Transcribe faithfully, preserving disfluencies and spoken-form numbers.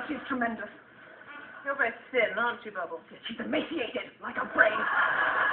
She's tremendous. You're very thin, aren't you, Bubble? She's emaciated, like a brain.